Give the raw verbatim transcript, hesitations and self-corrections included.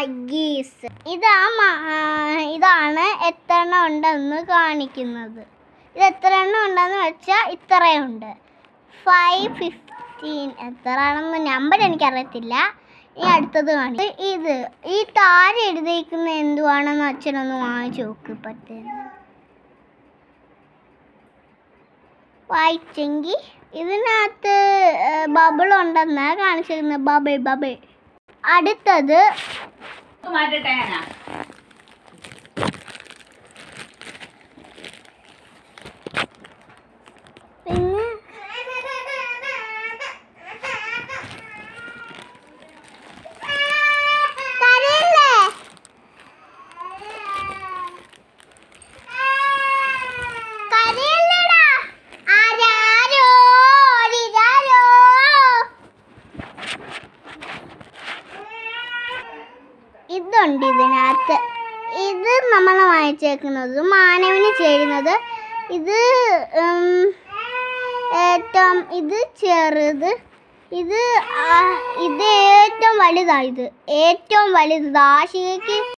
Huggies. ഇതാ ഇതാണ് എത്ര എണ്ണം ഉണ്ടെന്ന് കാണിക്കുന്നത്. ഇത് എത്ര എണ്ണം ഉണ്ടെന്ന് വെച്ചാൽ ഇത്രയുണ്ട്. ഫൈവ് ഫിഫ്റ്റീൻ എത്ര ആണെന്ന് നമ്പർ എനിക്കറിയത്തില്ല. ഈ അടുത്തത് കാണിക്കും. ഇത് ഈ താഴെ എഴുതിയിരിക്കുന്ന എന്തുവാണെന്ന് അച്ഛനൊന്ന് വാങ്ങിച്ചു നോക്ക്. പറ്റുന്ന വായിച്ചെങ്കിൽ ഇതിനകത്ത് ബബിൾ ഉണ്ടെന്നാണ് കാണിച്ചിരുന്നത്. ബബിൾ ബബിൾ അടുത്തത് പിന്നെ ഇതുണ്ട് ഇതിനകത്ത്. ഇത് നമ്മൾ വാങ്ങിച്ചേക്കുന്നത് മാനവന് ചേരുന്നത്. ഇത് ഏറ്റവും ഇത് ചെറുത്. ഇത് ഇത് ഏറ്റവും വലുതാണ്. ഇത് ഏറ്റവും വലുത് ആശികയ്ക്ക്